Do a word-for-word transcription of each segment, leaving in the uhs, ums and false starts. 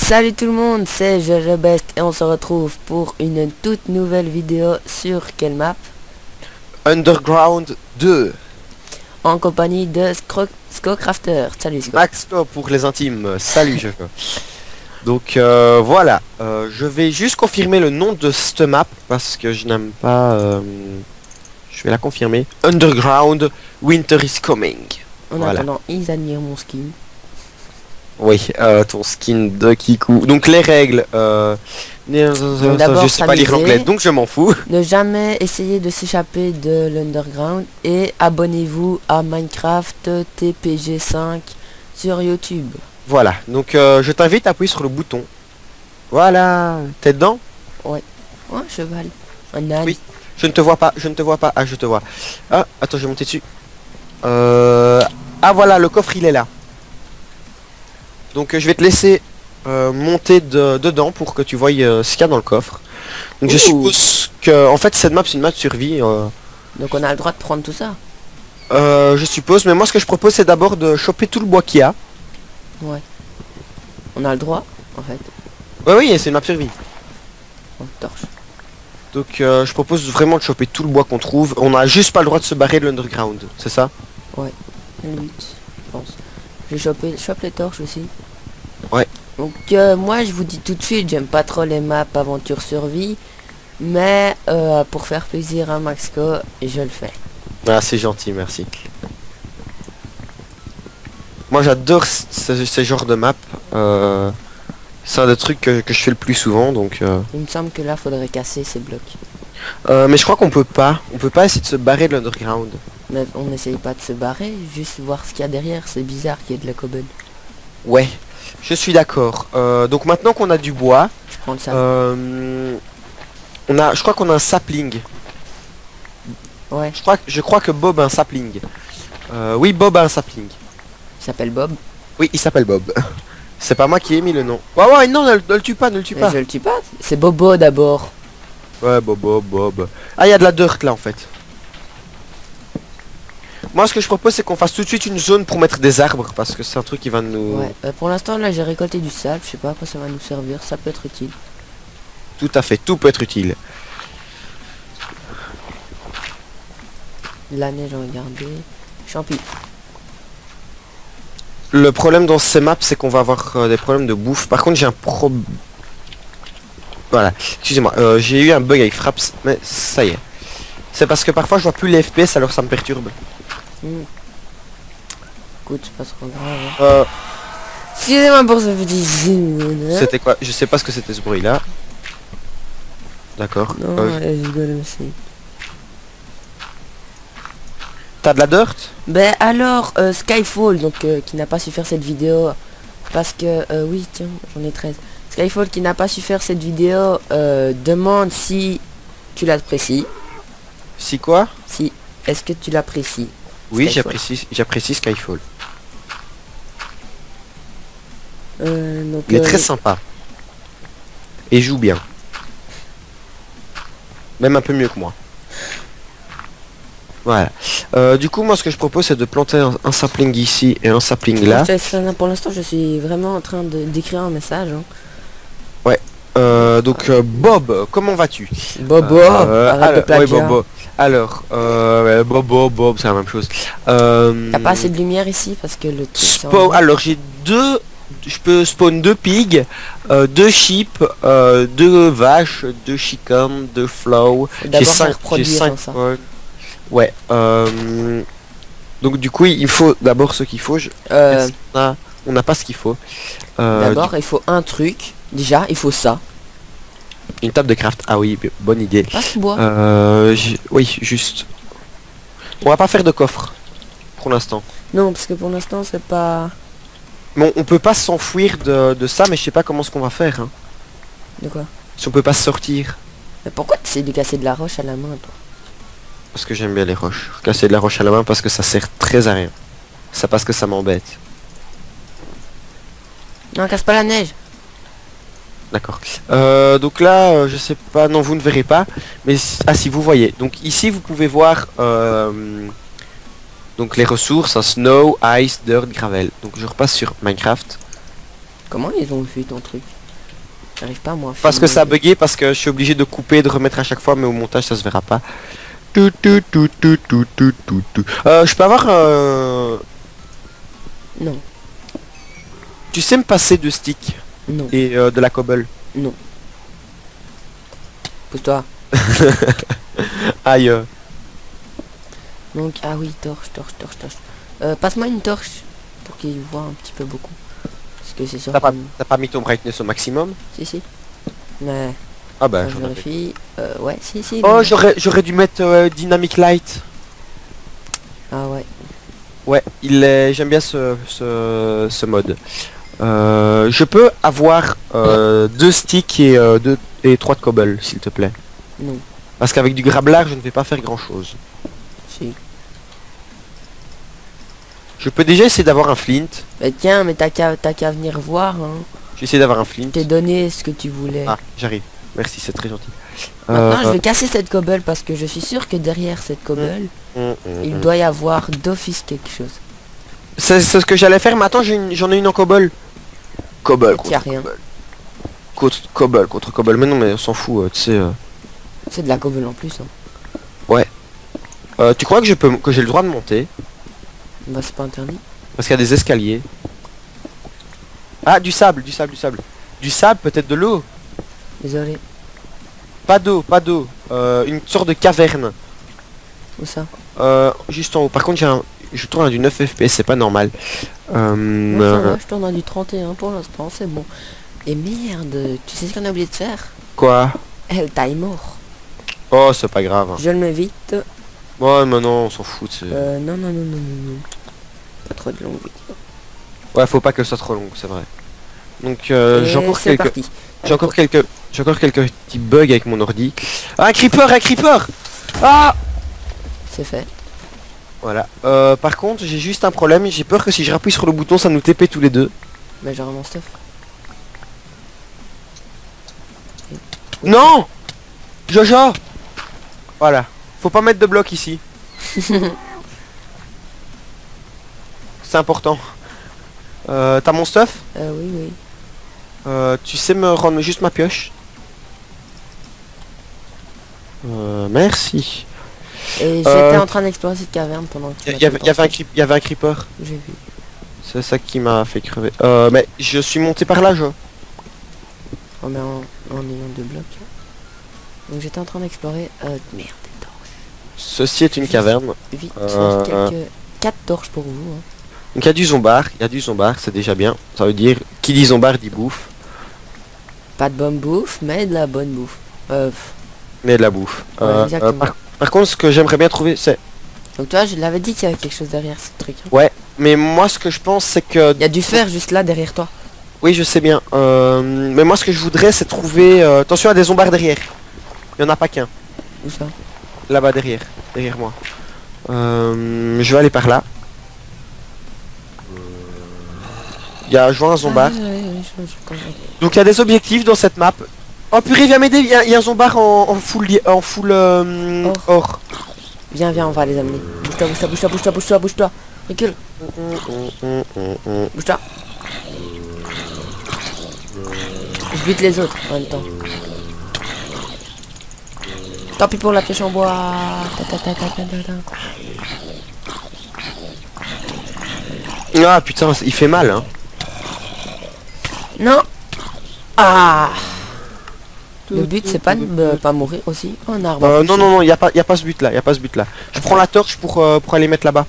Salut tout le monde, c'est JojoBest et on se retrouve pour une toute nouvelle vidéo sur quelle map? Underground deux. En compagnie de Scro Scocrafter. Salut Sco. Maxco pour les intimes. Salut Jojo. Donc euh, voilà, euh, je vais juste confirmer le nom de cette map parce que je n'aime pas... euh, je vais la confirmer. Underground Winter is Coming. En Voilà. attendant, ils admirent mon skin. Oui, euh, ton skin de Kiku. Donc les règles, euh, d'abord je sais pas lire s'amuser. anglais, donc je m'en fous. Ne jamais essayer de s'échapper de l'underground et abonnez-vous à Minecraft T P G cinq sur YouTube. Voilà, donc euh, je t'invite à appuyer sur le bouton. Voilà, t'es dedans? Ouais. Oh, un cheval. Un âne. Oui. Je ne te vois pas, je ne te vois pas. Ah, je te vois. Ah, attends, je vais monter dessus. Euh... Ah, voilà, le coffre, il est là. Donc, euh, je vais te laisser euh, monter de, dedans pour que tu voies euh, ce qu'il y a dans le coffre. Donc, Ouh. je suppose que, en fait, cette map, c'est une map de survie. Euh... Donc on a le droit de prendre tout ça. Euh, je suppose, mais moi, ce que je propose, c'est d'abord de choper tout le bois qu'il y a. Ouais. On a le droit, en fait. Ouais, oui, c'est une map survie. On torche. Donc, euh, je propose vraiment de choper tout le bois qu'on trouve. On a juste pas le droit de se barrer de l'underground, c'est ça? Ouais. Le but, je pense. Je vais choper, chope les torches aussi. Ouais. Donc euh, moi je vous dis tout de suite, j'aime pas trop les maps aventure survie, mais euh, pour faire plaisir à Maxco, je le fais. Ah, c'est gentil, merci. Moi, j'adore ce, ce genre de map. Euh, c'est un des trucs que, que je fais le plus souvent, donc... Euh... Il me semble que là faudrait casser ces blocs. Euh, mais je crois qu'on peut pas. On peut pas essayer de se barrer de l'underground. Mais on n'essaye pas de se barrer, juste voir ce qu'il y a derrière, c'est bizarre qu'il y ait de la cobble. Ouais, je suis d'accord. Euh, donc maintenant qu'on a du bois, Je prends le sable. euh, on a, je crois qu'on a un sapling. Ouais, Je crois, je crois que Bob a un sapling. Euh, oui, Bob a un sapling. il s'appelle Bob. Oui, il s'appelle Bob. C'est pas moi qui ai mis le nom. Ouais, ouais, non, ne, le- ne le tue pas, ne le tue Mais pas. je le tue pas, c'est Bobo d'abord. Ouais, Bob, Bob, Bob. Ah, il y a de la dirt là en fait. Moi, ce que je propose, c'est qu'on fasse tout de suite une zone pour mettre des arbres, parce que c'est un truc qui va nous... Ouais, euh, pour l'instant là j'ai récolté du sable, je sais pas à quoi ça va nous servir, ça peut être utile. Tout à fait, tout peut être utile. La neige regardez. Champi. Le problème dans ces maps, c'est qu'on va avoir euh, des problèmes de bouffe. Par contre, j'ai un pro... Voilà, excusez-moi, euh, j'ai eu un bug avec Fraps, mais ça y est. C'est parce que parfois, je vois plus les F P S, alors ça me perturbe. Hmm. Écoute, c'est pas trop grave. Hein. Euh, Excusez-moi pour ce petit zoom. c'était quoi? Je sais pas ce que c'était ce bruit-là. D'accord. Non, Euh, allez, je rigole aussi. T'as de la dirt? Ben alors, euh, Skyfall, donc euh, qui n'a pas su faire cette vidéo, parce que, euh, oui, tiens, j'en ai treize. Skyfall qui n'a pas su faire cette vidéo, euh, demande si tu l'apprécies. Si quoi? Si, est-ce que tu l'apprécies? Oui, Skyfall. j'apprécie j'apprécie Skyfall. Euh, donc, Il est euh, très sympa. Et il joue bien. Même un peu mieux que moi. Voilà. Euh, du coup, moi, ce que je propose, c'est de planter un, un sapling ici et un sapling là. je te laisse- pour l'instant, je suis vraiment en train de d'écrire un message. Hein. Euh, donc, euh, Bob, comment vas-tu? Bobo, Euh, arrête de alors, plagiat. oui, Bobo. Alors, euh, ouais, Bobo, Bob, c'est la même chose. Euh, T'as pas assez de lumière ici parce que le truc spawn- alors, j'ai deux... Je peux spawn deux pigs, euh, deux sheep, euh, deux vaches, deux chickens, deux flow. Faut J'ai d'abord cinq, les j'ai reproduire cinq dans ça. spawns. Ouais. Euh, donc du coup, il faut d'abord ce qu'il faut. Je- Euh, on a- on n'a pas ce qu'il faut. Euh, d'abord, il faut un truc. Déjà, il faut ça. du- une table de craft. Ah oui, b- bonne idée. Pas ce bois. Euh, j'ai- oui, juste. On va pas faire de coffre pour l'instant. Non, parce que pour l'instant, c'est pas... Bon, on peut pas s'enfuir de, de ça, mais je sais pas comment ce qu'on va faire. Hein. De quoi? Si on peut pas sortir. Mais pourquoi tu essaies de casser de la roche à la main, toi? Parce que j'aime bien les roches. Casser de la roche à la main parce que ça sert très à rien. Ça parce que ça m'embête. Non, casse pas la neige. D'accord. Euh, donc là, euh, je sais pas, non, vous ne verrez pas. Mais si- ah si, vous voyez. Donc ici, vous pouvez voir euh, donc les ressources, hein, snow, ice, dirt, gravel. Donc je repasse sur Minecraft. Comment ils ont vu ton truc? J'arrive pas moi. à Parce que filmer. ça a bugué, parce que je suis obligé de couper, de remettre à chaque fois, mais au montage ça se verra pas. Tout, tout, tout, tout, tout, tout, tout, tout. Euh, je peux avoir euh... Non, Tu sais me passer deux sticks non, et euh, de la cobble. non. Pousse-toi. Aïe. euh. Donc, ah oui, torche, torche, torche, torche. Euh, passe-moi une torche pour qu'il voit un petit peu beaucoup. Parce que c'est sûr T'as pas, que... t'as pas mis ton brightness au maximum? Si, si. Mais, Ah bah quand je j'en avais. vérifie... Euh, ouais, si, si. Oh non. j'aurais j'aurais dû mettre euh, Dynamic Light. Ah ouais. Ouais, il est. J'aime bien ce, ce, ce mode. Euh, je peux avoir euh, deux sticks et euh, deux et trois de cobble, s'il te plaît. Non, Parce qu'avec du grablard, je ne vais pas faire grand chose. si. Je peux déjà essayer d'avoir un flint. Mais tiens, mais t'as qu'à t'as qu'à venir voir, hein. Je vais essayer d'avoir un flint. Je t'ai donné ce que tu voulais. Ah, j'arrive. Merci, c'est très gentil. Maintenant, Euh, je vais casser cette cobble parce que je suis sûr que derrière cette cobble, hum, hum, il hum. doit y avoir d'office quelque chose. C'est c'est ce que j'allais faire, mais attends, j'ai une- j'en ai une en cobble. Cobble Y a contre rien. cobble. Contre cobble contre cobble. Mais non, mais on s'en fout, euh, tu sais. euh. C'est de la cobble en plus, hein. Euh, tu crois que je peux que j'ai le droit de monter? Bah, c'est pas interdit. Parce qu'il y a des escaliers. Ah, du sable, du sable, du sable. Du sable, peut-être de l'eau. Désolé. Pas d'eau, pas d'eau. Euh, une sorte de caverne. Où ça? Euh, juste en haut. Par contre, j'ai un... je tourne à du neuf F P S, c'est pas normal. Euh, Moi, ça euh, va, je tourne à du trente et un pour l'instant, c'est bon. Et merde, tu sais ce qu'on a oublié de faire? Quoi? Eh, le timer. Oh, c'est pas grave. Je le mets vite. Ouais, mais non, on s'en fout. c'est- Euh, non, non, non, non, non, non. Pas trop de longue vidéo. Ouais, faut pas que ce soit trop long, c'est vrai. Donc, euh, j'ai Et encore c'est quelques... parti. J'ai encore quelques... J'ai encore quelques petits bugs avec mon ordi. Ah, un creeper, un creeper. Ah. C'est fait. Voilà. Euh, par contre, j'ai juste un problème. J'ai peur que si je rappuie sur le bouton, ça nous T P tous les deux. Mais j'aurai mon stuff. Non. Jojo. Voilà. Faut pas mettre de bloc ici. C'est important. Euh, T'as mon stuff? Euh, oui, oui. Euh, tu sais me rendre juste ma pioche? Euh, merci. Et j'étais Euh, en train d'explorer cette caverne pendant que tu Il m'as y, avait- tout y avait un le temps. creep- y avait un creeper. J'ai vu. C'est ça qui m'a fait crever. Euh, mais je suis monté par là, je. Oh, mais en, en ayant deux blocs. Donc j'étais en train d'explorer... Euh, merde, des torches. Ceci est une caverne. Vite, Euh, faire quelques... quatre torches pour vous, hein. Donc il y a du zombard, il y a du zombard, c'est déjà bien. Ça veut dire, qui dit zombard dit bouffe, Pas de bonne bouffe, mais de la bonne bouffe. Euh, pff. mais de la bouffe. Ouais, Euh, exactement. euh, par, par contre, ce que j'aimerais bien trouver, c'est... Donc toi, je l'avais dit qu'il y avait quelque chose derrière ce truc, hein. Ouais, mais moi ce que je pense, c'est que... Il y a du fer juste là, derrière toi. Oui, je sais bien. Euh, mais moi ce que je voudrais, c'est trouver... euh, attention à des zombards derrière. Il n'y en a pas qu'un. Où ça? Là-bas derrière, derrière moi. Euh, je vais aller par là. Il y a, je vois un zombard. Ah, ouais, ouais, je- je comprends. Donc il y a des objectifs dans cette map. Oh purée, viens m'aider, il y, a- il y a un zombard en, en full... li- En full euh, Or. or. Viens, viens, on va les amener. Bouge-toi, bouge-toi, bouge-toi, bouge-toi, bouge-toi, bouge-toi. Recule, bouge-toi. Je bute les autres en même temps. Tant pis pour la pioche en bois. Ta, ta, ta, ta, ta, ta, ta. Ah putain, il fait mal hein. Non. Ah. Le but c'est pas de euh, pas mourir aussi. Oh, un arbre. en Euh, plus. non non non, il y a pas y a pas ce but là, il y a pas ce but là. Je prends la torche pour euh, pour aller mettre là-bas.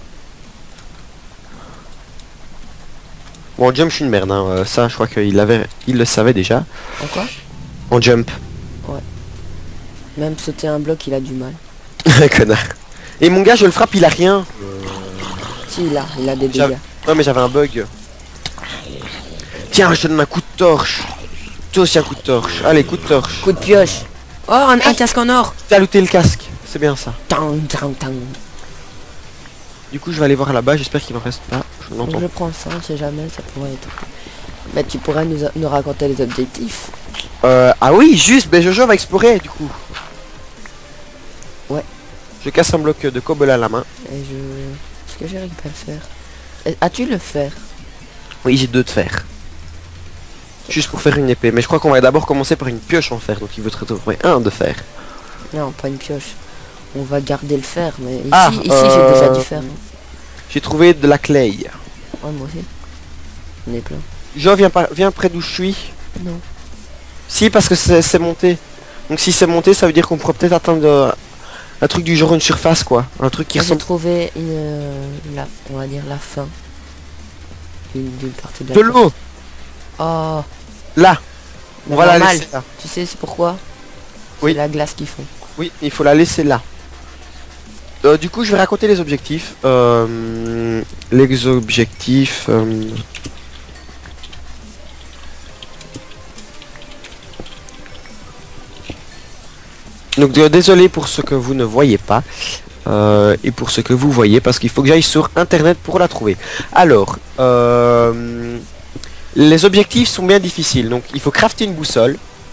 Bon, en jump je suis une merde hein. euh, ça je crois qu'il l'avait il le savait déjà. En quoi? En jump. Même sauter un bloc, il a du mal. Connard. Et mon gars, je le frappe, il a rien. Si, il a, il a des J'av- dégâts. Non mais j'avais un bug. Tiens, je te donne un coup de torche. Toi aussi un coup de torche. Allez, coup de torche. Coup de pioche. Oh, un, un casque en or. T'as looté le casque. C'est bien ça. Tang, tang, tang. Du coup, je vais aller voir là-bas. J'espère qu'il en reste pas. Je l'entends. Je prends ça, on sait jamais, ça pourrait être... Mais tu pourrais nous, a- nous raconter les objectifs. Euh, ah oui, juste. Ben Jojo va explorer du coup. Ouais. Je casse un bloc de cobble à la main. Et je... Est-ce que j'arrive pas à le faire? Et- As-tu le fer? Oui, j'ai deux de fer. Juste pour faire une épée. Mais je crois qu'on va d'abord commencer par une pioche en fer. Donc il veut te trouver un de fer. Non, pas une pioche. On va garder le fer, mais ici, Ah, ici euh, j'ai déjà du fer. J'ai trouvé de la clay. Ouais, moi aussi. On est plein. Jo, viens, par... viens près d'où je suis. Non. Si, parce que c'est c'est monté. Donc si c'est monté, ça veut dire qu'on pourrait peut-être atteindre euh, un truc du genre une surface, quoi. Un truc qui J'ai ressemble... trouvé une... euh, la, on va dire la fin. D'une d'une partie de la De carte. l'eau. Oh, Là. On mais va la normal. laisser là. Tu sais c'est pourquoi? Oui. C'est la glace qu'ils font. Oui, il faut la laisser là. Euh, du coup, je vais raconter les objectifs. Euh, les objectifs... euh, Donc euh, désolé pour ce que vous ne voyez pas. euh, et pour ce que vous voyez, parce qu'il faut que j'aille sur internet pour la trouver. Alors, euh, les objectifs sont bien difficiles. Donc il faut crafter une boussole,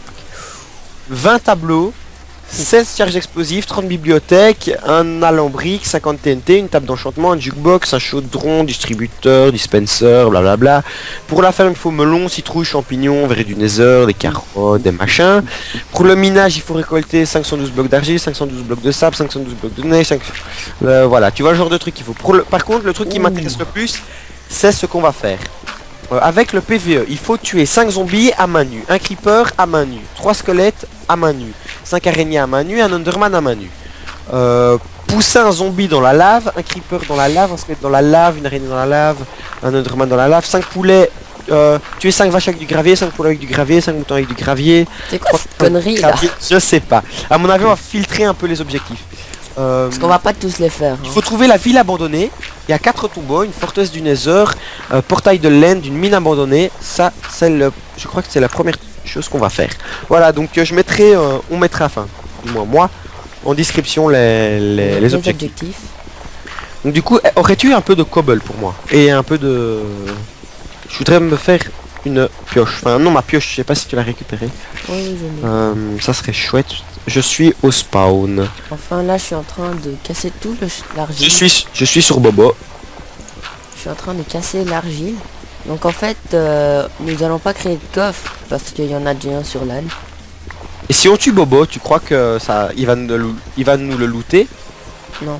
vingt tableaux, seize charges explosives, trente bibliothèques, un alambric, cinquante T N T, une table d'enchantement, un jukebox, un chaudron, distributeur, dispenser, blablabla. Pour la ferme, il faut melon, citrouille, champignons, verre du nether, des carottes, des machins. Pour le minage, il faut récolter cinq cent douze blocs d'argile, cinq cent douze blocs de sable, cinq cent douze blocs de neige, cinq... Euh, voilà, tu vois le genre de truc qu'il faut. Pour le... Par contre, le truc qui Ouh. m'intéresse le plus, c'est ce qu'on va faire. Euh, avec le P V E, il faut tuer cinq zombies à main nue, un creeper à main nue, trois squelettes à main nue, cinq araignées à main nue, un enderman à main nue. Euh, pousser un zombie dans la lave, un creeper dans la lave, un squelette dans la lave, une araignée dans la lave, un enderman dans la lave, cinq poulets, euh, tuer cinq vaches avec du gravier, cinq poulets avec du gravier, cinq moutons avec du gravier. C'est quoi cette connerie là? Gravier, je sais pas. À mon avis, on va filtrer un peu les objectifs. Euh, Parce qu'on va pas tous les faire. il hein. faut trouver la ville abandonnée. Il y a quatre tombeaux, une forteresse du Nether, un portail de laine, d'une mine abandonnée. Ça, c'est le, je crois que c'est la première chose qu'on va faire. Voilà, donc euh, je mettrai, euh, on mettra, enfin, du moins moi, en description les, les, les objectifs. objectifs. Donc du coup, eh, aurais-tu un peu de cobble pour moi et un peu de, je voudrais me faire une pioche. Enfin non, ma pioche, je sais pas si tu l'as récupérée. Oui, oui, je l'ai. Euh, ça serait chouette. Je suis au spawn. Enfin là, je suis en train de casser tout le ch- l'argile. Je suis, je suis sur Bobo. Je suis en train de casser l'argile. Donc en fait, euh, nous allons pas créer de coffre parce qu'il y en a déjà un sur l'âne. Et si on tue Bobo, tu crois que ça, il va nous le, il va nous le looter? Non.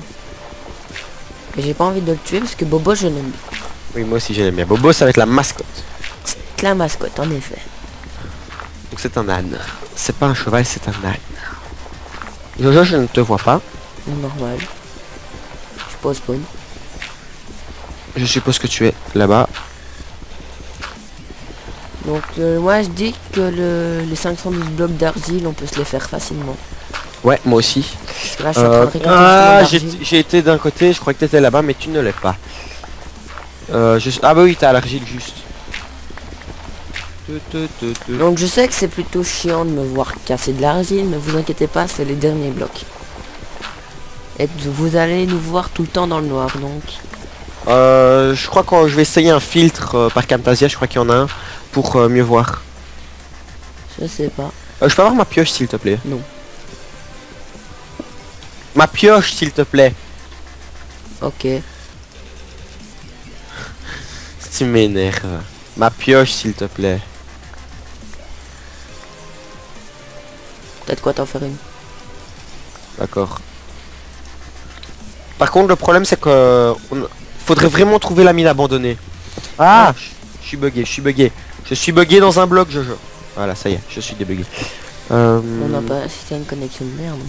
Et j'ai pas envie de le tuer parce que Bobo, je l'aime bien. Oui, moi aussi je l'aime bien. Bobo, ça va être la mascotte. C'est la mascotte, en effet. Donc c'est un âne. C'est pas un cheval, c'est un âne. Jojo, je ne te vois pas. Normal. Je pose spawn. Je suppose que tu es là-bas. Donc euh, moi je dis que le, les cinq cent douze blocs d'argile, on peut se les faire facilement. Ouais, moi aussi. Parce que là, je suis en train Euh, de récolter ah, justement j'ai l'argile. j'ai été d'un côté, je crois que tu étais là-bas, mais tu ne l'es pas. Euh, je... Ah bah oui, t'as l'argile juste. Tu, tu, tu, tu. Donc je sais que c'est plutôt chiant de me voir casser de l'argile, mais vous inquiétez pas, c'est les derniers blocs. Et vous allez nous voir tout le temps dans le noir, donc. Euh, je crois que je vais essayer un filtre euh, par Camtasia, je crois qu'il y en a un, pour euh, mieux voir. Je sais pas. Euh, je peux avoir ma pioche s'il te plaît? Non. Ma pioche s'il te plaît. Ok. Tu m'énerves. Ma pioche s'il te plaît. Peut-être quoi t'en faire une. D'accord. Par contre le problème c'est que on... faudrait vraiment trouver la mine abandonnée. Ah, je je suis bugué, je suis bugué. Je suis bugué dans un bloc, Jojo. Voilà, ça y est, je suis débugué. Euh... On n'a pas. Si t'as une connexion de merde.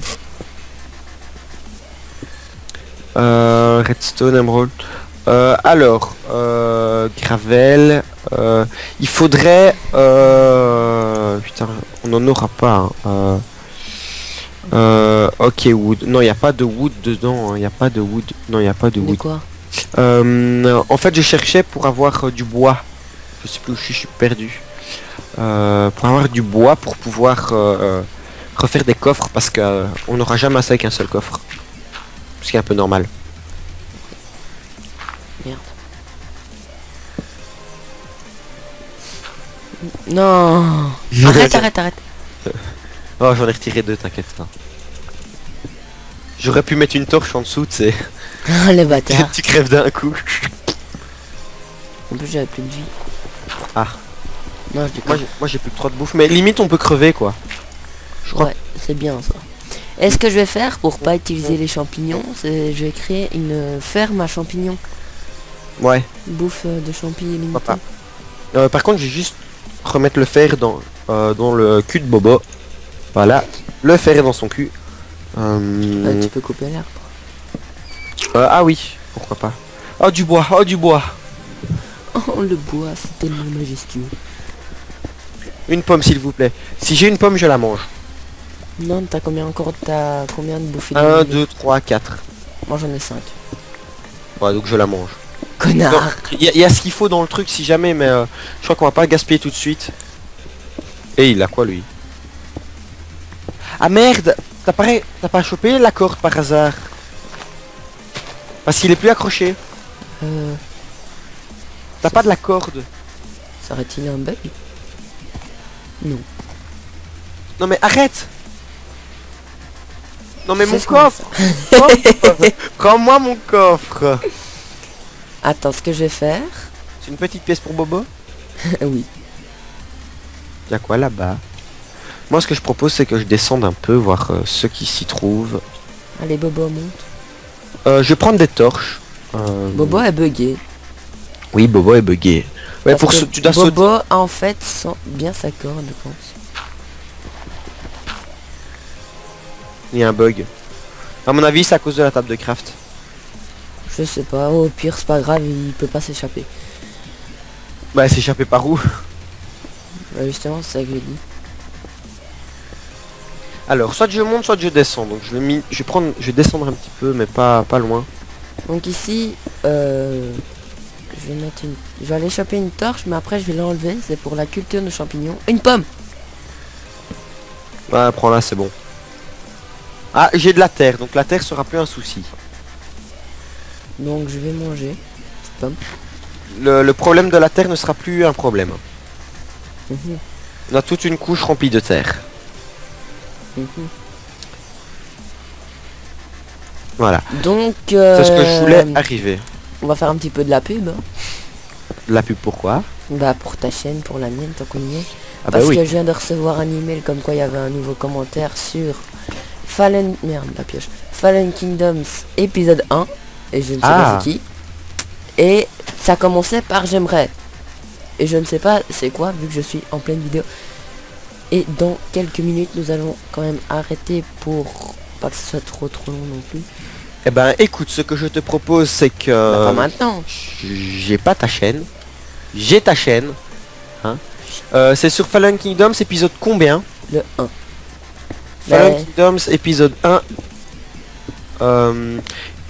Euh, redstone, emerald. Euh, alors, euh, gravel. Euh, il faudrait. Euh, putain, on n'en aura pas. Hein. Euh, euh, ok, wood. Non, il n'y a pas de wood dedans. Il n'y a pas de wood. Non, il n'y a pas de De wood. quoi? Euh, en fait, je cherchais pour avoir euh, du bois. Je sais plus où je suis, je suis perdu. Euh, pour avoir du bois pour pouvoir euh, euh, refaire des coffres parce que euh, on n'aura jamais assez avec un seul coffre. Ce qui est un peu normal. Merde. Non. Arrête, arrête, arrête. Oh, j'en ai retiré deux, t'inquiète pas. J'aurais pu mettre une torche en dessous, tu sais. Ah, les bâtards. Tu crèves d'un coup. En plus, j'avais plus de vie. Ah. Non, je déconne. Moi, j'ai- moi j'ai plus que trop de bouffe, mais limite on peut crever quoi. Je crois. Ouais, c'est bien ça. Et ce que je vais faire pour pas utiliser les champignons, c'est je vais créer une ferme à champignons. Ouais. Bouffe euh, de champignons illimitée. Pourquoi pas. Euh, par contre, je vais juste remettre le fer dans, euh, dans le cul de Bobo. Voilà. Le fer est dans son cul. Euh, Ouais, tu peux couper l'arbre. euh, ah oui, pourquoi pas. Oh du bois, oh du bois. Oh, le bois, c'est tellement majestueux. Une pomme s'il vous plaît. Si j'ai une pomme, je la mange. Non, t'as combien encore? T'as combien de bouffées de un, lait? deux, trois, quatre. Moi j'en ai cinq. Ouais, donc je la mange. Connard. Il y, a- y a ce qu'il faut dans le truc si jamais, mais euh, je crois qu'on va pas le gaspiller tout de suite. Et il a quoi lui? Ah merde. T'as pas, t'as pas chopé la corde par hasard? Parce qu'il est plus accroché. Euh, T'as pas de la corde? ça aurait-il un bug? Non. Non mais arrête. Non mais C'est mon ce qu'on coffre. Coffre. Rends-moi mon coffre. Attends, ce que je vais faire... C'est une petite pièce pour Bobo? oui. Y'a quoi là-bas? Moi ce que je propose c'est que je descende un peu, voir euh, ce qui s'y trouve. Allez, Bobo, monte. Euh, je vais prendre des torches. Euh, Bobo est bugué. Oui, Bobo est bugué. Ouais, Parce pour que ce, tu dois sauter. Bobo, en fait, sent bien sa corde, je pense. Il y a un bug. À mon avis, c'est à cause de la table de craft. Je sais pas, au pire, c'est pas grave, il peut pas s'échapper. Bah, elle s'est échappée par où? Ouais, justement, c'est ça que je dis. Alors, soit je monte, soit je descends. Donc, je vais, mi- je vais prendre, je vais descendre un petit peu, mais pas, pas loin. Donc ici, euh, je vais mettre une... Je vais aller choper une torche, mais après je vais l'enlever. C'est pour la culture de champignons. Une pomme. Ouais, prends-la, c'est bon. Ah, j'ai de la terre, donc la terre sera plus un souci. Donc je vais manger cette pomme. Le, le problème de la terre ne sera plus un problème. Mhm, On a toute une couche remplie de terre. mhm. Voilà. Donc, C'est ce que je voulais euh, arriver. on va faire un petit peu de la pub. Hein. La pub pourquoi? Bah pour ta chaîne, pour la mienne, tant qu'on y est. Ah bah Parce oui. que je viens de recevoir un email comme quoi il y avait un nouveau commentaire sur Fallen... Merde, la pioche. Fallen Kingdoms épisode un. Et je ne sais Ah. pas c'est qui. Et ça commençait par j'aimerais. Et je ne sais pas c'est quoi vu que je suis en pleine vidéo. Et dans quelques minutes nous allons quand même arrêter pour pas que ce soit trop trop long non plus. Eh ben écoute, ce que je te propose c'est que... Bah, pas maintenant. J'ai pas ta chaîne. J'ai ta chaîne. Hein. Euh, c'est sur Fallen Kingdoms épisode combien? Le un. Fallen Ouais. Kingdoms épisode un. Euh,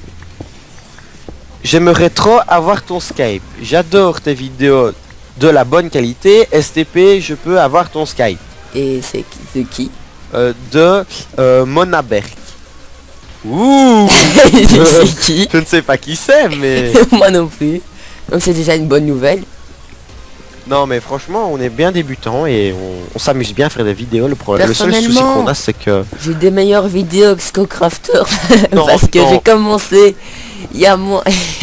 J'aimerais trop avoir ton Skype. J'adore tes vidéos de la bonne qualité. S T P, je peux avoir ton Skype. Et c'est qui- de qui? Euh, de euh, Mona Berk. Ouh. C'est qui? Je ne sais pas qui c'est, mais... Moi non plus. Donc c'est déjà une bonne nouvelle. Non mais franchement on est bien débutant et on, on s'amuse bien à faire des vidéos. Le problème, le seul souci Personnellement, qu'on a c'est que j'ai des meilleures vidéos que Scocrafter. Non, parce que non. j'ai commencé il y a moins.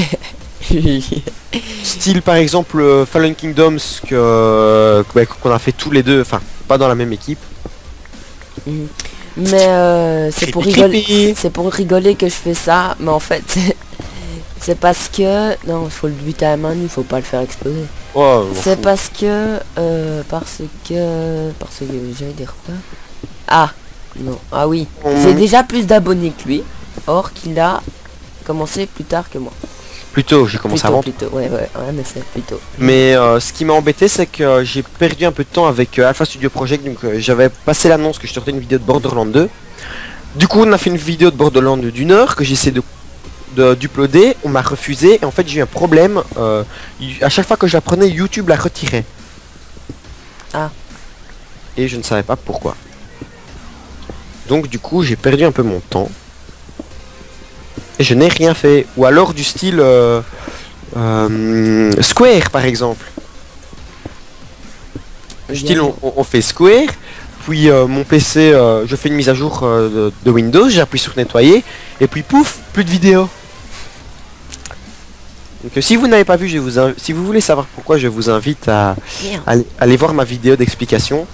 style par exemple euh, Fallen Kingdoms que que- ouais, qu'on a fait tous les deux, enfin pas dans la même équipe. Mm. Mais euh, c'est pour Creepy, rigoler. creepy. C'est pour rigoler que je fais ça. Mais en fait, c'est parce que non, il faut le buter à la main, il faut pas le faire exploser. Oh, on s'en C'est fout. parce que euh, parce que parce que j'allais dire quoi? Ah non, ah oui, On- j'ai déjà plus d'abonnés que lui. Or qu'il a commencé plus tard que moi. Plutôt j'ai commencé Plutôt, avant. plutôt, ouais, ouais, ouais, mais c'est plutôt. Mais euh, ce qui m'a embêté c'est que euh, j'ai perdu un peu de temps avec euh, Alpha Studio Project, donc euh, j'avais passé l'annonce que je sortais une vidéo de Borderlands deux. Du coup on a fait une vidéo de Borderlands d'une heure que j'essaie de de- d'uploader, on m'a refusé et en fait j'ai eu un problème. euh, y- à chaque fois que je la prenais, YouTube la retirait. Ah. Et je ne savais pas pourquoi. Donc du coup j'ai perdu un peu mon temps. Et je n'ai rien fait. Ou alors du style euh, euh, Square par exemple. Du style on, on- on fait Square. Puis euh, mon P C, euh, je fais une mise à jour euh, de, de Windows, j'appuie sur nettoyer. Et puis pouf, plus de vidéo. Donc euh, si vous n'avez pas vu, je vous inv- si vous voulez savoir pourquoi, je vous invite à, Merde. à aller- aller voir ma vidéo d'explication.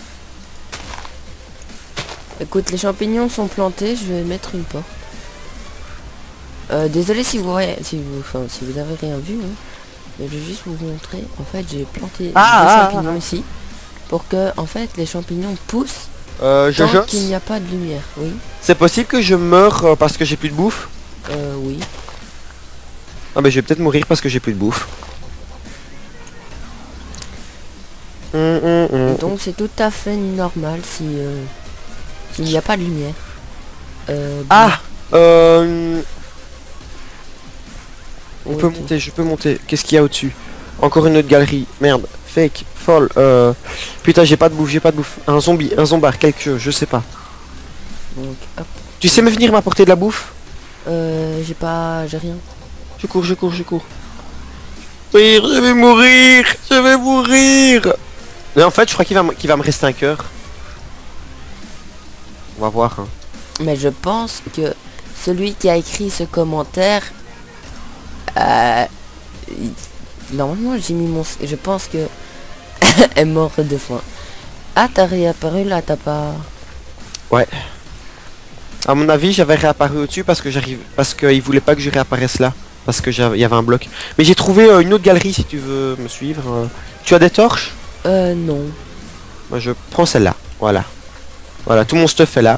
Écoute, les champignons sont plantés, je vais mettre une porte. Euh, désolé si vous voyez, si vous, enfin, si vous avez rien vu, hein, mais je vais juste vous montrer. En fait, j'ai planté Ah, des ah, champignons ici pour que, en fait, les champignons poussent Euh, tant Jojo, qu'il n'y a pas de lumière. Oui, c'est possible que je meure euh, parce que j'ai plus de bouffe? euh, oui. Ah bah je vais peut-être mourir parce que j'ai plus de bouffe. Hum, hum, hum. Donc c'est tout à fait normal si euh, s'il n'y a pas de lumière. Euh, Ah euh, On bon, peut ok. monter, je peux monter. Qu'est-ce qu'il y a au-dessus? Encore une autre galerie. Merde. Fake. Folle. Euh... Putain, j'ai pas de bouffe, j'ai pas de bouffe. Un zombie, un zombard, quelque chose, je sais pas. Donc, hop. Tu sais me venir m'apporter de la bouffe? Euh, j'ai pas, j'ai rien. Je cours, je cours, je cours. Oui, je vais mourir, je vais mourir. Mais en fait, je crois qu'il va, me- qu'il va me rester un cœur. On va voir. Hein. Mais je pense que celui qui a écrit ce commentaire, euh, il- normalement j'ai mis mon, je pense que est mort de faim. Ah, t'as réapparu là, t'as pas. À mon avis, j'avais réapparu au-dessus parce que j'arrive, parce qu'il voulait pas que je réapparaisse là, parce que j'avais- il y avait un bloc. Mais j'ai trouvé euh, une autre galerie si tu veux me suivre. euh. Tu as des torches? Euh, non. Moi, je prends celle-là. Voilà. Voilà, tout mon stuff est là.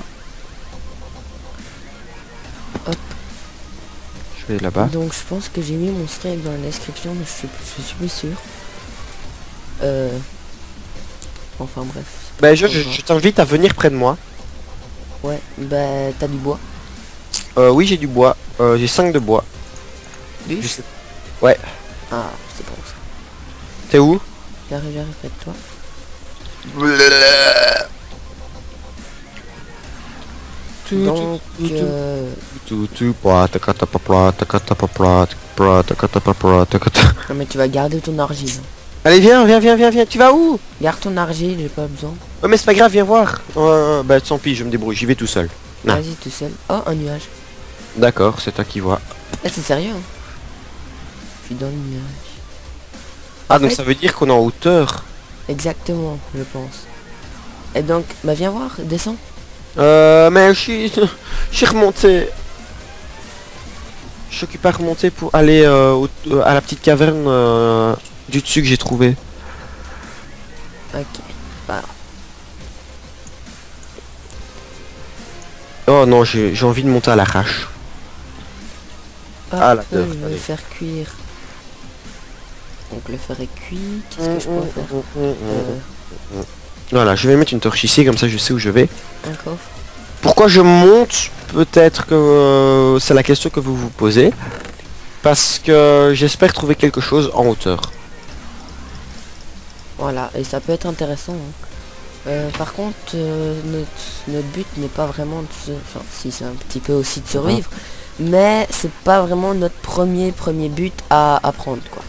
Hop. Je vais là-bas. Donc je pense que j'ai mis mon stream dans la description, mais je suis, je suis plus sûr. Euh. Enfin bref. c'est pas Ben, je, trop je, grave. je t'invite à venir près de moi. Ouais, bah t'as du bois. Euh, oui, j'ai du bois. Euh, j'ai cinq de bois. Du Je sais- Ah, c'est bon ça. T'es où? J'arrive, j'arrive près de toi. Donc, euh, Tout, tout, plat, taca, tapa, plat, taca, tapa, plat, plat, taca, tapa, plat, taca, ta- non mais tu vas garder ton argile. Allez, viens, viens, viens, viens, viens. Tu vas où? Garde ton argile, j'ai pas besoin. Oh, mais c'est pas grave, viens voir. Euh, bah, tant pis, je me débrouille. J'y vais tout seul. Ah. Vas-y tout seul. Oh, un nuage. D'accord, c'est toi qui vois. Eh, c'est sérieux hein. Je suis dans le nuage. Ah, En donc fait- ça veut dire qu'on est en hauteur. Exactement, je pense. Et donc, bah viens voir, descends. Euh, mais je suis, je suis remonté. Je suis occupé à remonter pour aller euh, au- euh, à la petite caverne euh, du dessus que j'ai trouvé. Ok. Oh non, j'ai j'ai envie de monter à l'arrache. Hop, Ah, la je peur, vais allez. faire cuire. Donc le fer est cuit. Qu'est-ce que je peux faire euh, Voilà, je vais mettre une torche ici, comme ça je sais où je vais. Un coffre. Pourquoi je monte? Peut-être que euh, c'est la question que vous vous posez. Parce que j'espère trouver quelque chose en hauteur. Voilà, et ça peut être intéressant. hein. Euh, par contre, euh, notre, notre but n'est pas vraiment de se... Enfin, si, c'est un petit peu aussi de survivre. Mais c'est pas vraiment notre premier premier but à apprendre, quoi.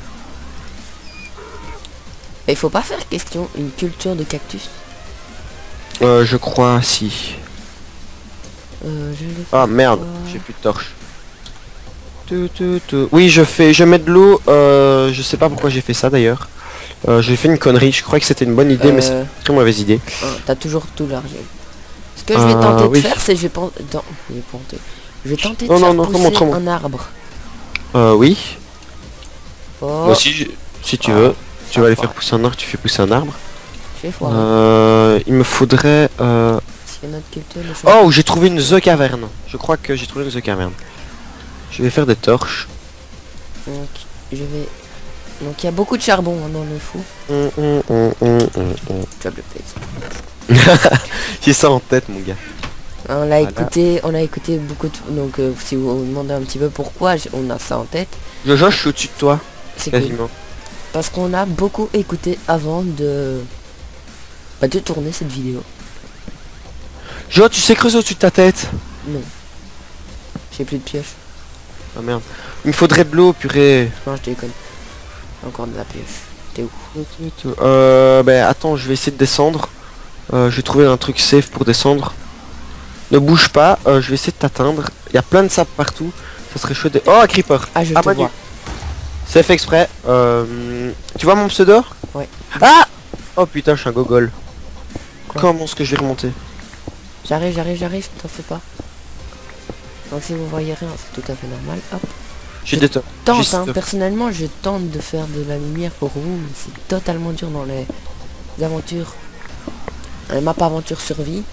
Et il faut pas faire question une culture de cactus. Euh, je crois si. Euh, je vais Ah faire merde, quoi j'ai plus de torche. Tu, tu, tu. Oui, je fais, je mets de l'eau. Euh, je sais pas pourquoi j'ai fait ça d'ailleurs. Euh, j'ai fait une connerie. Je crois que c'était une bonne idée, mais c'est Euh, une très mauvaise idée. hein, T'as toujours tout l'argile. Ce que je vais Euh, tenter oui. de faire, c'est je vais pen- dans- je vais tenter. Je vais tenter de Non, faire non, non, pousser remonte, remonte. un arbre. Euh, oui. Oh, Moi aussi, je- si tu Ah, veux, ça tu vas aller foire. faire pousser un arbre. Tu fais pousser un arbre. J'ai foiré. Euh, il me faudrait. Euh... C'est notre culture de choix. Oh, j'ai trouvé une The Caverne. Je crois que j'ai trouvé une The Caverne. Je vais faire des torches. Donc, je vais... Donc, il y a beaucoup de charbon hein, dans le fou. Hum, hum, hum, hum, hum, hum. Job de place. J'ai ça en tête, mon gars. On l'a Voilà. écouté, on a écouté beaucoup de... Donc, euh, si vous vous demandez un petit peu pourquoi j- on a ça en tête, Jojo, je suis au-dessus de toi, c'est que quasiment. parce qu'on a beaucoup écouté avant de... Bah, de tourner cette vidéo. Jo, tu sais creuser au-dessus de ta tête? Non. J'ai plus de pioche. Ah merde. Il me faudrait de l'eau, purée. Non, je déconne. Encore de la pioche. T'es où? Euh, ben attends, je vais essayer de descendre. Euh, je vais trouver un truc safe pour descendre. Ne bouge pas, euh, je vais essayer de t'atteindre. Il y a plein de sable partout. Ça serait chouette. de- Oh, un creeper. Ah, je Ah, te Manu. vois. C'est fait exprès. Euh, tu vois mon pseudo? Ouais. Ah! Oh putain, je suis un gogol. Quoi? Comment est-ce que je vais remonter? J'arrive, j'arrive, j'arrive, t'en fais pas. Donc si vous voyez rien, c'est tout à fait normal. Hop. J'ai des temps. Tente, Juste- hein, personnellement, je tente de faire de la lumière pour vous, mais c'est totalement dur dans les aventures. Les map aventure survie.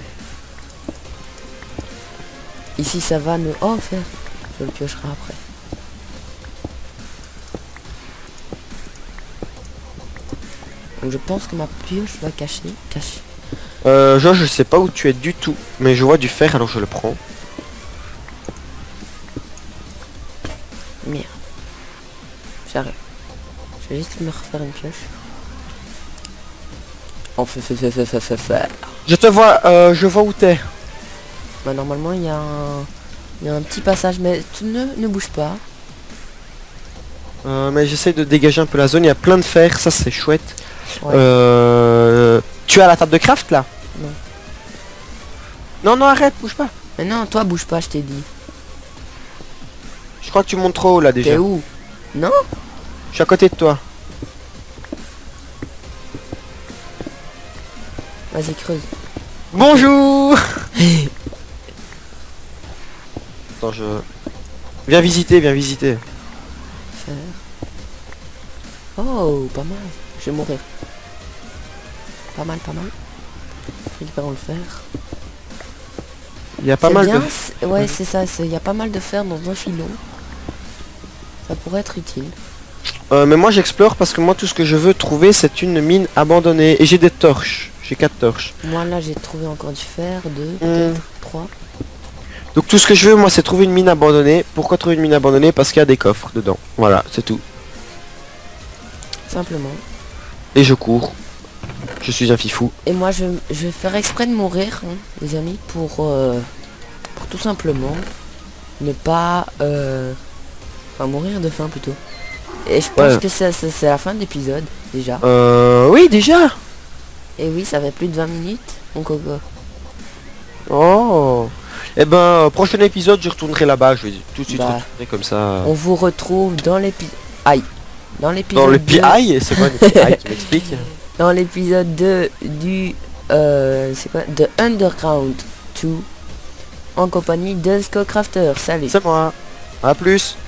Ici, ça va nous... Oh, faire. Je le piocherai après. Donc je pense que ma pioche va cacher. Cacher. Euh, Josh, je sais pas où tu es du tout, mais je vois du fer, alors je le prends. Merde. J'arrive. Je vais juste me refaire une pioche. On fait, fait, fait, fait, fait, fait, fait. Je te vois, euh, je vois où t'es. Bah normalement il y a un... Il y a un petit passage, mais tu ne, ne bouge pas. Euh, mais j'essaie de dégager un peu la zone, il y a plein de fer, ça c'est chouette. Ouais. Euh, tu as la table de craft là? Non. Non, non, arrête, bouge pas. Mais non, toi bouge pas, je t'ai dit. Je crois que tu montes trop haut là déjà. T'es où? Non? Je suis à côté de toi. Vas-y, creuse. Bonjour. Attends, je... Viens visiter, viens visiter. Faire. Oh, pas mal. Je vais mourir. Pas mal, pas mal. Récupérons le fer. Il y a pas C'est mal bien, de... c'est- Ouais, c'est ça. c'est- Il y a pas mal de fer dans un filon. Ça pourrait être utile. Euh, mais moi j'explore parce que moi tout ce que je veux trouver c'est une mine abandonnée. Et j'ai des torches. J'ai quatre torches. Moi là, j'ai trouvé encore du fer. Deux, Hmm. peut-être trois. Donc tout ce que je veux moi c'est trouver une mine abandonnée. Pourquoi trouver une mine abandonnée? Parce qu'il y a des coffres dedans. Voilà, c'est tout. Simplement. Et je cours. Je suis un fifou. Et moi, je, je vais faire exprès de mourir, hein, les amis, pour, euh, pour tout simplement ne pas... Euh, enfin, mourir de faim plutôt. Et je pense Ouais. que c'est c'est- c'est la fin de l'épisode, déjà. Euh... Oui déjà. Et oui, ça fait plus de vingt minutes, mon coco. Oh. Eh ben, euh, prochain épisode, je retournerai là-bas. Je vais tout de suite Bah. retourner comme ça. On vous retrouve dans l'épisode... Aïe. Dans l'épisode Dans le deux- P I, c'est quoi le P I? Tu m'expliques? Dans l'épisode deux du... Euh, c'est quoi? De Underground deux. En compagnie de Skullcrafter. Salut. C'est moi. À plus.